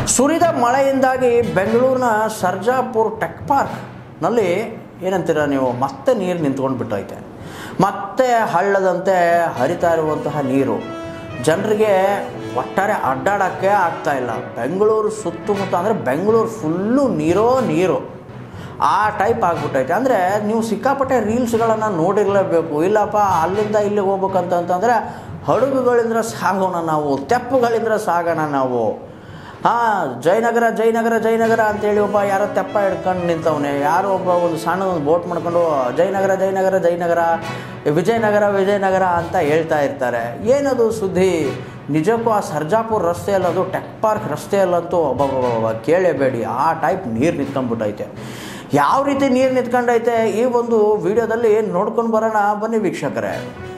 ಸುರಿದ ಮಳೆಯಿಂದಾಗಿ ಬೆಂಗಳೂರಿನ ಸರ್ಜಾಪುರ್ ಟೆಕ್ ಪಾರ್ಕ್ನಲ್ಲಿ ಏನಂತೀರ ನೀವು, ಮತ್ತೆ ನೀರು ನಿಂತ್ಕೊಂಡು ಬಿಟ್ಟೈತೆ. ಮತ್ತೆ ಹಳ್ಳದಂತೆ ಹರಿತಾ ಇರುವಂತಹ ನೀರು ಜನರಿಗೆ ಒಟ್ಟಾರೆ ಅಡ್ಡಾಡೋಕ್ಕೆ ಆಗ್ತಾಯಿಲ್ಲ. ಬೆಂಗಳೂರು ಸುತ್ತಮುತ್ತ ಅಂದರೆ ಬೆಂಗಳೂರು ಫುಲ್ಲು ನೀರು ಆ ಟೈಪ್ ಆಗಿಬಿಟ್ಟೈತೆ. ಅಂದರೆ ನೀವು ಸಿಕ್ಕಾಪಟ್ಟೆ ರೀಲ್ಸ್ಗಳನ್ನು ನೋಡಿರಲೇಬೇಕು. ಇಲ್ಲಪ್ಪ ಅಲ್ಲಿಂದ ಇಲ್ಲಿಗೆ ಹೋಗ್ಬೇಕಂತಂದರೆ ಹಡಗುಗಳಿಂದ ಸಾಗೋಣ ನಾವು, ತೆಪ್ಪುಗಳಿಂದ ಸಾಗೋಣ ನಾವು. ಜಯನಗರ ಜಯನಗರ ಜಯನಗರ ಅಂತೇಳಿ ಒಬ್ಬ ಯಾರೋ ತೆಪ್ಪ ಹಿಡ್ಕೊಂಡು ನಿಂತವನೆ, ಯಾರೋ ಒಬ್ಬ ಒಂದು ಸಣ್ಣ ಒಂದು ಬೋಟ್ ಮಾಡ್ಕೊಂಡು ಜಯನಗರ ಜಯನಗರ ಜಯನಗರ ವಿಜಯನಗರ ವಿಜಯನಗರ ಅಂತ ಹೇಳ್ತಾ ಇರ್ತಾರೆ. ಏನದು ಸುದ್ದಿ? ನಿಜಕ್ಕೂ ಆ ಸರ್ಜಾಪುರ್ ರಸ್ತೆಯಲ್ಲಿ, ಅದು ಟೆಕ್ ಪಾರ್ಕ್ ರಸ್ತೆಯಲ್ಲಂತೂ ಒಬ್ಬ ಕೇಳೇಬೇಡಿ, ಆ ಟೈಪ್ ನೀರು ನಿಂತ್ಕೊಂಡ್ಬಿಟ್ಟೈತೆ. ಯಾವ ರೀತಿ ನೀರು ನಿಂತ್ಕೊಂಡೈತೆ ಈ ಒಂದು ವಿಡಿಯೋದಲ್ಲಿ ನೋಡ್ಕೊಂಡು ಬರೋಣ ಬನ್ನಿ ವೀಕ್ಷಕರೇ.